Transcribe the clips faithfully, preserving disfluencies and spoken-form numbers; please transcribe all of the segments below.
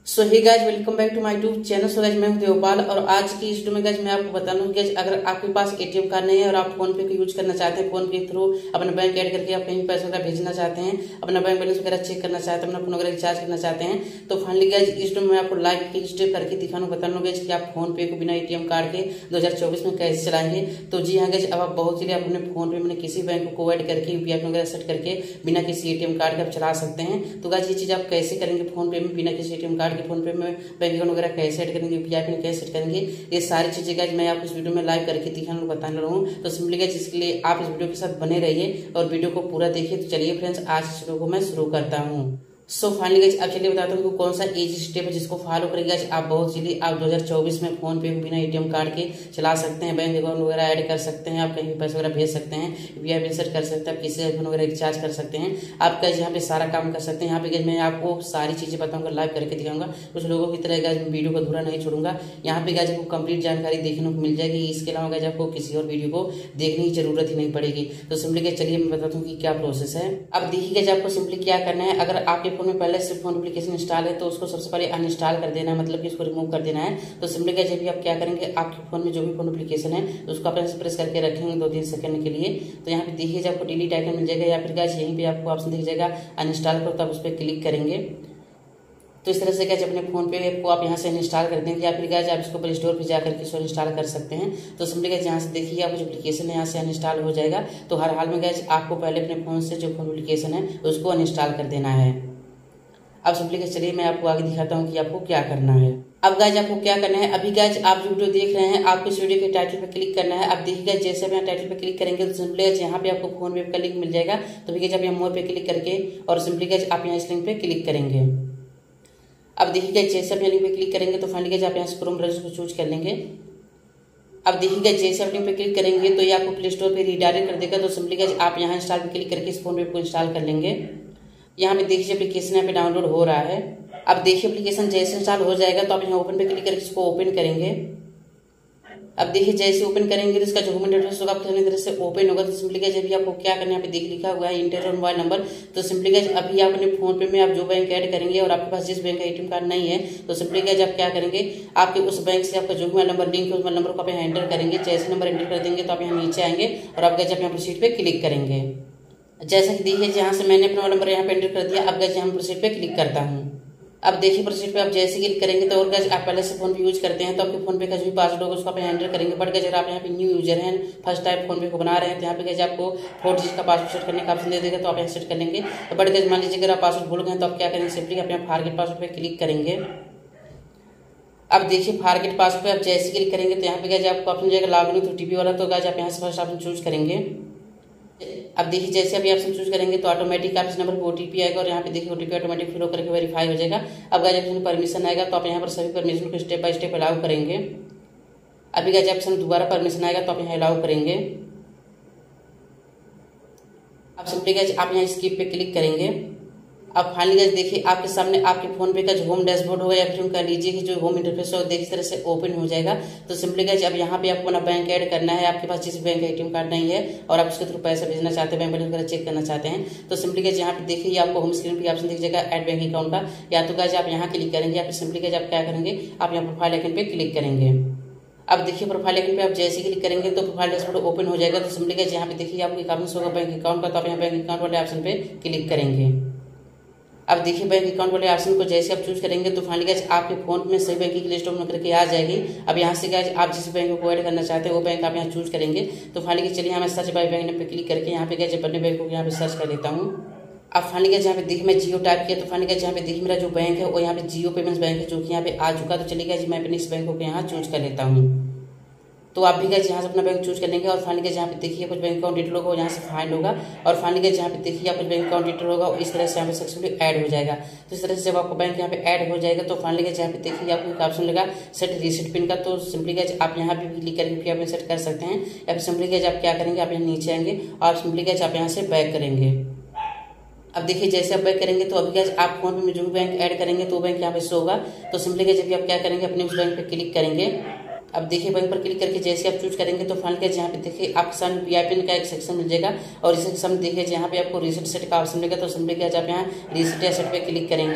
So hey guys, welcome back to my YouTube channel. So guys, मैं हूं देवपाल और आज की इस वीडियो में गाइज मैं आपको बता दूं कि अगर आपके पास एटीएम कार्ड नहीं है और आप फोन पे को यूज करना चाहते हैं, फोन के थ्रू अपना बैंक ऐड करके आप कहीं पैसे वगैरह भेजना चाहते हैं, अपना बैंक बैलेंस वगैरह चेक करना चाहते हैं, अपना फोन वगैरह रिचार्ज करना चाहते हैं, तो फाइनली गाइज इस वीडियो में आपको लाइव की स्टेप करके दिखाना बता दूंगा कि आप फोन पे को बिना एटीएम कार्ड के दो हजार चौबीस में कैसे चलाएंगे। तो जी हाँ गाइज, अब आप बहुत जल्दी अपने फोन पे मैंने किसी बैंक को ऐड करके यूपीआई वगैरह सेट करके बिना किसी एटीएम कार्ड के आप चला सकते हैं। तो गाइज ये चीज आप कैसे करेंगे फोन पे में बिना किसी एटीएम कार्ड के, फोन पे में बैंक अकाउंट वगैरह कैसे सेट करेंगे, यूपीआई पिन कैसे सेट करेंगे, ये सारी चीजें गाइज मैं आपको इस वीडियो में लाइव करके दिखाने को बताने रहा हूँ। तो सिंपली गाइज इसके लिए आप इस वीडियो के साथ बने रहिए और वीडियो को पूरा देखिए। तो चलिए फ्रेंड्स, आज इस वीडियो को मैं शुरू करता हूँ। सो फाइनली गाइज अब चलिए बताता हूँ कौन सा इजी स्टेप है जिसको फॉलो करेंगे आप बहुत जल्दी आप दो हजार चौबीस में फोन पे बिना एटीएम कार्ड के चला सकते हैं, बैंक अकाउंट वगैरह ऐड कर सकते हैं, आप कहीं भी पैसे वगैरह भेज सकते हैं, यूपीआई पिन सेट कर सकते हैं, आप किसी फोन वगैरह रिचार्ज कर सकते हैं, आप गाइज यहाँ पे सारा काम कर सकते हैं। यहाँ पे गाइज मैं आपको सारी चीजें बताऊंगा, लाइव करके दिखाऊंगा। कुछ लोगों की तरह गाइज वीडियो को अधूरा नहीं छोड़ूंगा। यहाँ पे गाइज आपको कंप्लीट जानकारी देखने को मिल जाएगी। इसके अलावा गाइज आपको किसी और वीडियो को देखने की जरूरत ही नहीं पड़ेगी। तो सिंपली गाइज चलिए मैं बताता हूँ कि क्या प्रोसेस है। अब देखिए गाइज आपको सिंपली क्या करना है। अगर आपके फोन में पहले से फोन एप्लीकेशन इंस्टॉल है तो उसको सबसे पहले अनइंस्टॉल कर देना है, मतलब कि उसको रिमूव कर देना है। तो सिंपली गाइस जब भी आप क्या करेंगे, आपके फोन में जो भी फोन एप्लीकेशन है उसको आप ऐसे प्रेस करके रखेंगे दो तीन सेकंड के लिए। तो यहाँ पे देखिए जब आपको डिलीट आइकन मिल जाएगा या फिर गाइस यहीं पे आपको ऑप्शन दिख जाएगा अनइंस्टॉल करो, तब उस पर क्लिक करेंगे। तो इस तरह से गाइस अपने फोन पे ऐप को आप यहाँ से इंस्टॉल कर देंगे या फिर गाइस आप इसको प्ले स्टोर पे जाकर के इसको इंस्टॉल कर सकते हैं। तो सिंपली गाइस यहाँ से देखिए आपको जो एप्लीकेशन है यहाँ से अनइंस्टॉल हो जाएगा। तो हर हाल में गाइस आपको पहले अपने फोन से जो फोन एप्लीकेशन है उसको अनइंस्टॉल कर देना है। अब सिंपली गाइस चलिए मैं आपको आगे दिखाता हूँ कि आपको क्या करना है। अब गाइज आपको क्या करना है, अभी गाइज आप जो वीडियो देख रहे हैं आपको इस वीडियो के टाइटल पे क्लिक करना है। अब देखिए गाइज जैसे आप यहाँ टाइटल पे क्लिक करेंगे तो सिंपली गाइज यहाँ पे आपको फोन पे का लिंक मिल जाएगा। तो गाइज आप यहाँ मोर पे क्लिक करके और सिंपली गाइज आप यहाँ इस लिंक पे क्लिक करेंगे। अब देखिए गाइज जैसे आप यहाँ लिंक पे क्लिक करेंगे तो फाइनली गाइज आप यहाँ से क्रोम ब्राउज़र को चूज कर लेंगे। अब देखिए गाइज जैसे आप लिंक पे क्लिक करेंगे तो ये आपको प्ले स्टोर पे रिडायरेक्ट कर देगा। तो सिंपली गाइज आप यहाँ इंस्टॉल पे क्लिक करके इस फोन पे को इंस्टॉल कर लेंगे। यहाँ पे देखिए एप्लीकेशन यहाँ पे डाउनलोड हो रहा है। अब देखिए एप्लीकेशन जैसे इंस्टॉल हो जाएगा तो आप यहाँ ओपन पे क्लिक करके इसको ओपन करेंगे। अब देखिए जैसे ओपन करेंगे तो इसका जो होम इंटरफेस होगा आपके तरह से ओपन होगा। तो सिंपली गाइस अभी आपको क्या करना है, यहाँ पे देख लिखा हुआ है इंटर मोबाइल नंबर। तो सिंपली गाइस अभी आप अपने फोन पे में आप जो बैंक ऐड करेंगे और आपके पास जिस बैंक का एटीएम कार्ड नहीं है तो सिंपली गाइस आप क्या करेंगे, आपके उस बैंक से आपका जो मोबाइल नंबर लिंक है उस मोबाइल नंबर को आप यहाँ एंटर करेंगे। जैसे नंबर एंटर कर देंगे तो आप यहाँ नीचे आएंगे और आप गाइस यहाँ प्रोसीड पे क्लिक करेंगे। जैसा कि देखिए यहाँ से मैंने अपना नंबर यहाँ पे एंटर कर दिया। अब गाइस यहाँ प्रोसीड पे क्लिक करता हूँ। अब देखिए प्रोसीड पे आप जैसे क्लिक करेंगे तो और गाइस आप पहले से फोन पे यूज करते हैं तो आपके फोन पे का जो भी पासवर्ड होगा उसको आप एंटर करेंगे। बट गाइस अगर आप यहाँ पे न्यू यूजर हैं, फर्स्ट टाइम फोन पे को बना रहे हैं तो यहाँ पे गाइस आपको फोर डिजिट का पासवर्ड सेट करने का ऑप्शन दे देगा। तो आप यहाँ सेट कर लेंगे। तो बट गाइस मान लीजिए अगर आप पासवर्ड भूल गए तो आप क्या करेंगे, सिंपली आप यहाँ फॉरगेट पासवर्ड पे क्लिक करेंगे। अब देखिए फॉरगेट पासवर्ड पे आप जैसे क्लिक करेंगे तो यहाँ पे गाइस आपको ऑप्शन जाएगा लॉगिन विद ओटीपी वाला। तो गाइस आप यहाँ से फर्स्ट ऑप्शन चूज करेंगे। अब देखिए जैसे अभी ऑप्शन चूज करेंगे तो ऑटोमेटिक आप इस नंबर पर ओटीपी आएगा और यहाँ पे देखिए ओटीपी ऑटोमेटिक फिल होकर के वेरीफाई हो जाएगा। अब गाइस ऑप्शन परमिशन आएगा तो आप यहाँ पर सभी परमिशन को स्टेप बाय स्टेप अलाउ करेंगे। अभी गाइस ऑप्शन दोबारा परमिशन आएगा तो आप यहाँ अलाउ करेंगे। अब सिंपली गाइस आप यहाँ स्किप पे क्लिक करेंगे। अब फाइनली गाइस देखिए आपके सामने आपके फोन पे का जो होम डैशबोर्ड होगा या फिर उनका लीजिए कि जो होम इंटरफेस होगा देखिए इस तरह से ओपन हो जाएगा। तो सिंपली गाइस अब यहाँ पे आपको ना बैंक ऐड करना है, आपके पास जिस बैंक का एटीएम कार्ड नहीं है और आप उसके थ्रू पैसा भेजना चाहते हैं, बैंक बैलेंस वगैरह चेक करना चाहते हैं। तो सिंपली गाइस यहाँ पे देखिए आपको होम स्क्रीन पे ऑप्शन दिख जाएगा ऐड बैंक अकाउंट का। या तो गाइस आप यहाँ क्लिक करेंगे या फिर सिंपली गाइस आप क्या करेंगे, आप यहाँ प्रोफाइल आइकन पे क्लिक करेंगे। अब देखिए प्रोफाइल आइकन पे आप जैसे क्लिक करेंगे तो प्रोफाइल डैशबोर्ड ओपन हो जाएगा। तो सिंपली गाइस यहाँ पे देखिए आपको एक ऑप्शन होगा बैंक अकाउंट का। तो आप यहाँ बैंक अकाउंट वाले ऑप्शन पे क्लिक करेंगे। अब देखिए बैंक अकाउंट वाले ऑप्शन को जैसे आप चूज करेंगे तो फाइनली गाइस आपके फोन में सही बैंक की लिस्ट ओपन करके आ जाएगी। अब यहाँ से गाइस आप जिस बैंक को ऐड करना चाहते हैं वो बैंक आप यहाँ चूज करेंगे। तो फाइनली चलिए यहाँ मैं सर्च बाय बैंक पे क्लिक करके यहाँ पे गाइस अपने बैंक को यहाँ पे सर्च कर लेता हूँ। अब फाइनली गाइस यहाँ पे देखिए मैं जियो टाइप किया तो फाइनली गाइस यहाँ पे देखिए मेरा जो बैंक है वो यहाँ पे जियो पेमेंट्स बैंक है जो कि यहाँ पे आ चुका। तो चलिए गाइस मैं अपने इस बैंक को यहाँ चूज कर लेता हूँ। तो आप भी गाइस यहाँ से अपना बैंक चूज कर लेंगे और फाइनली गाइस यहाँ पे देखिए कुछ बैंक अकाउंट डिटेल होगा यहाँ से फाइंड होगा और फाइनली गाइस यहाँ पे देखिए कुछ बैंक अकाउंट डिटेल होगा इस तरह से यहाँ पे सक्सेसफुली ऐड हो जाएगा। तो इस तरह से जब आपको बैंक यहाँ पे ऐड हो जाएगा तो फाइनली गाइस यहाँ पे देखिए आपको एक ऑप्शन लगा सेट रीसेट पिन का। तो सिंपली गाइस आप यहाँ पे क्लिक करके यूपीआई पिन सेट कर सकते हैं या फिर सिंपली गाइस आप क्या करेंगे, आप यहाँ नीचे आएंगे और सिंपली गाइस आप यहाँ से बैक करेंगे। अब देखिए जैसे आप बैक करेंगे तो अभी गाइस आप फोन में जो भी बैंक ऐड करेंगे तो बैंक यहाँ पे शो होगा। तो सिंपली गाइस जब आप क्या करेंगे अपने उस बैंक पे क्लिक करेंगे। अब देखिए बैंक पर क्लिक करके जैसे आप चूज करेंगे तो फाइनली गाइस यहाँ पे देखिए आपके सामने यूपीआई पिन का एक सेक्शन मिल जाएगा और इस सेक्शन में देखिए यहाँ पे आपको रीसेट सेट का ऑप्शन मिलेगा। तो सिंपली गाइस आप यहाँ रीसेट या सेट पे क्लिक करेंगे।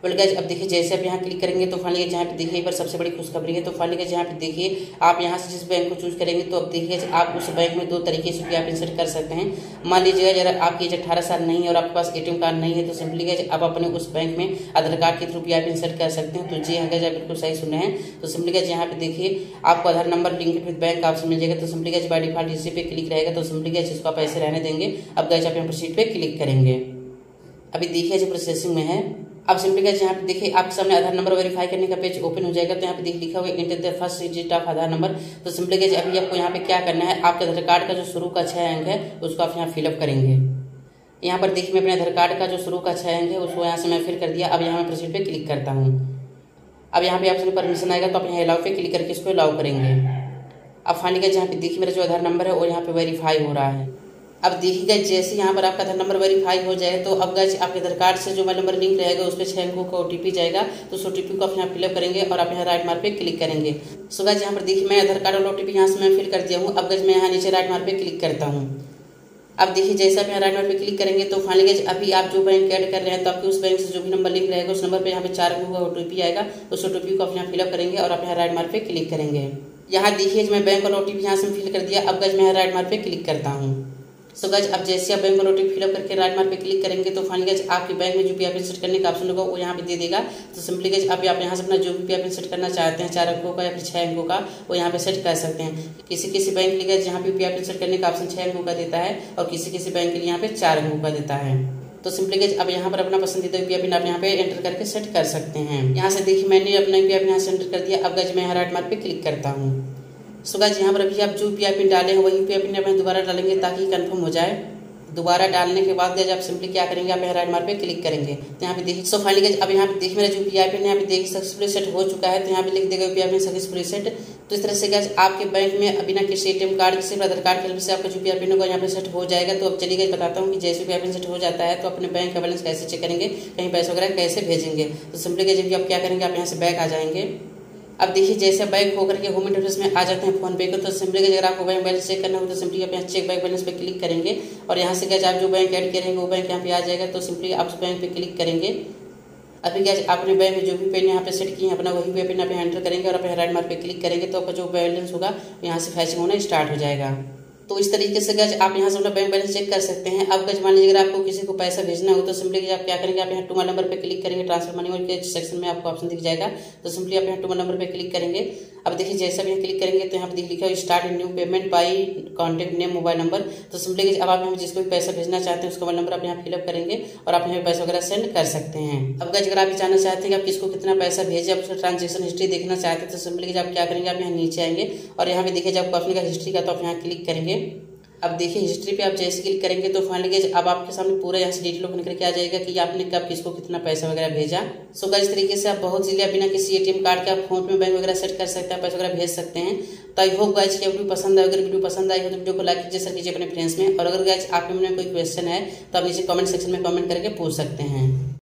बोल गाइज अब देखिए जैसे आप यहाँ क्लिक करेंगे तो फाइनली जहाँ पे देखिए एक बार सबसे बड़ी खुशखबरी है। तो फाइनली जहाँ पे देखिए आप यहाँ से जिस बैंक को चूज करेंगे तो अब देखिए आप उस बैंक में दो तरीके से भी आप इंसर्ट कर सकते हैं। मान लीजिएगा अगर आपकी एज अठारह साल नहीं है और आपके पास एटीएम कार्ड नहीं है तो सिंपली गाइज आप अपने उस बैंक में आधार कार्ड के थ्रू भी आप इंसर्ट कर सकते हैं। तो जी हाँ गाइज आप बिल्कुल सही सुने हैं। तो सिंपली गाइज यहाँ पे देखिए आपको Aadhaar number link with bank आपसे मिल जाएगा। तो सिंपली गाइज बाय डिफॉल्ट इसी पे क्लिक रहेगा। तो सिंपली गाइज इसको आप ऐसे रहने देंगे। अब गाइज आप यहाँ प्रोसीड पे क्लिक करेंगे। अभी देखिए जो प्रोसेसिंग में है। अब सिंपली गाइज यहाँ पे देखिए आपके सामने आधार नंबर वेरीफाई करने का पेज ओपन हो जाएगा। तो यहाँ पे देख लिखा हुआ है enter the first digit of Aadhaar number. तो सिंपली गाइज अभी आपको यहाँ पे क्या करना है, आपके आधार कार्ड का जो शुरू का छह अंक है उसको आप यहाँ फिलअप करेंगे। यहाँ पर देखिए मैं अपने आधार कार्ड का जो शुरू का छह अंक है उसको यहाँ से मैं फिल कर दिया। अब यहाँ मैं प्रोसीड पे क्लिक करता हूँ। अब यहाँ पे आपसे परमिशन आएगा तो आप यहाँ अलाउ पे क्लिक करके इसको अलाउ करेंगे। अब फाइनली गाइज यहाँ पे देखिए मेरा जो आधार नंबर है वो यहाँ पे वेरीफाई हो रहा है। अब देखिए गाइज जैसे यहाँ पर आपका आधार नंबर वेरीफाई हो जाए तो अब गाइज आपके आधार कार्ड से जो मोबाइल नंबर लिंक रहेगा उस पर छह अंकों का ओटीपी जाएगा। तो उस ओटीपी को आप यहाँ फिलअप करेंगे और आप यहाँ राइट मार्क पे क्लिक करेंगे। सो गाइज यहाँ पर देखिए मैं आधार कार्ड और ओटीपी यहाँ से मैं फिल कर दिया हूँ। अब गाइज मैं यहाँ नीचे राइट मार्क पे क्लिक करता हूँ। अब देखिए जैसे आप यहाँ राइट मार्क पे क्लिक करेंगे तो फाइनली गाइज अभी आप जो बैंक ऐड कर रहे हैं तो आपके उस बैंक से जो भी नंबर लिंक रहेगा उस नंबर पे यहाँ पे चार अंकों का ओटीपी आएगा। उस ओटीपी को आप यहाँ फिलअप करेंगे और आप यहाँ राइट मार्क पे क्लिक करेंगे। यहाँ देखिए मैं बैंक और ओटीपी यहाँ से फिल कर दिया। अब गाइज मैं यहाँ राइट मार्क पे क्लिक करता हूँ। सो गाइज अब जैसे आप बैंक और ओटीपी फिलअप करके राइट मार्क पे क्लिक करेंगे तो फाइनली गाइज आपके बैंक में जो भी आप इंसर्ट करने का ऑप्शन होगा वो यहाँ पे दे देगा। तो सिंपली गाइज अभी आप यहाँ से अपना जो भी आप इंसर्ट करना चाहते हैं चार अंकों का या फिर छह अंकों का वो यहाँ पे सेट कर सकते हैं। किसी किसी बैंक के लिए जहाँ पे आप इंसर्ट करने का ऑप्शन छह अंकों का देता है और किसी किसी बैंक के लिए यहाँ पे चार अंकों का देता है। तो सिंपली गाइज अब यहाँ पर अपना पसंदीदा यूपीआई पिन आप यहाँ पे एंटर करके सेट कर सकते हैं। यहाँ से देखिए मैंने अपना यूपीआई पिन यहाँ से एंटर कर दिया। अब गाइज मैं यहाँ राइट मार्क पे क्लिक करता हूँ। सो गाइज यहाँ पर अभी आप जो यूपीआई पिन डाले हैं वही यूपीआई पिन आप दोबारा डालेंगे ताकि कंफर्म हो जाए। दोबारा डालने के बाद गाइज आप सिंपली क्या करेंगे, आप यहाँ राइट मार्क पे क्लिक करेंगे। तो यहाँ पे देखिए सो फाइनली गाइज अब यहाँ पे देखिए मेरा जो यूपीआई पिन यहाँ पे देखिए सक्सेसफुली सेट हो चुका है। तो यहाँ पे लिख देगा यूपीआई पिन सक्सेसफुली सेट। तो इस तरह से गाइज आपके बैंक में अभी ना किसी एटीएम कार्ड किसी आधार कार्ड की हेल्प से आपका जो यूपीआई पिन होगा यहाँ पे सेट हो जाएगा। तो अब चलिए गाइज बताता हूँ कि जैसे यूपीआई पिन सेट हो जाता है तो अपने बैंक का बैलेंस कैसे चेक करेंगे, कहीं पैसे वगैरह कैसे भेजेंगे। तो सिंपली गाइज अभी आप क्या करेंगे, आप यहाँ से बैक आ जाएंगे। अब देखिए जैसे बैंक होकर के होम इंटरफेस में आ जाते हैं फोन पे को तो सिंपली अगर आपको बैंक बैलेंस चेक करना हो तो सिंपली आप यहाँ चेक बैंक बैलेंस पे क्लिक करेंगे और यहाँ से गाइज आप जो बैंक ऐड करेंगे वो बैंक यहाँ पे आ जाएगा। तो सिंपली आप उस बैंक पे क्लिक करेंगे। अभी गाइज आपने बैंक में जो भी पिन यहाँ पे सेट किए हैं अपना वही पे पिन आप यहाँ एंटर करेंगे और आप यहाँ राइट मार्क पे क्लिक करेंगे तो आपका जो बैलेंस होगा यहाँ से फैचिंग होना स्टार्ट हो जाएगा। तो इस तरीके से गाइज आप यहाँ से अपना बैंक बैलेंस चेक कर सकते हैं। अब गाइज मान लीजिए अगर आपको किसी को पैसा भेजना हो तो सिंपली आप क्या करेंगे, आप यहाँ टू नंबर पे क्लिक करेंगे। ट्रांसफर मनी के सेक्शन में आपको ऑप्शन दिख जाएगा। तो सिंपली आप यहाँ टू नंबर पे क्लिक करेंगे। अब देखिए जैसे आप यहाँ क्लिक करेंगे तो यहाँ पे लिखा है start new payment by contact name mobile number. तो सिंपली अब आप यहाँ जिसको भी पैसा भेजना चाहते हैं उसका मोबाइल नंबर आप यहाँ फिलअप करेंगे और आप यहाँ पैसा वगैरह सेंड कर सकते हैं। अब गाइज अगर आप जानना चाहते हैं कि आप किसको कितना पैसा भेजे, आप उसका ट्रांजेक्शन हिस्ट्री देखना चाहते हैं तो सिंपली आप क्या करेंगे, आप यहाँ नीचे आएंगे और यहाँ पे देखिए जब कंपनी का हिस्ट्री का तो आप यहाँ क्लिक करेंगे। अब देखिए हिस्ट्री पे आप जैसे क्लिक करेंगे तो फाइनली गाइज अब आपके सामने पूरा यहाँ से डिटेल ओपन करके आ जाएगा कि आपने कब किसको कितना पैसा वगैरह भेजा। सो गाइज इस तरीके से आप बहुत जल्दी बिना किसी एटीएम कार्ड के आप फोन पे बैंक वगैरह सेट कर सकते हैं, पैसा वगैरह भेज सकते हैं। तो आई होप गाइज की वीडियो पसंद आए। अगर वीडियो पसंद आई हो तो वीडियो को लाइक कीजिए, शेयर कीजिए अपने फ्रेंड्स में। और अगर गाइज आपके मन में कोई क्वेश्चन है तो आप नीचे कमेंट सेक्शन में कमेंट करके पूछ सकते हैं।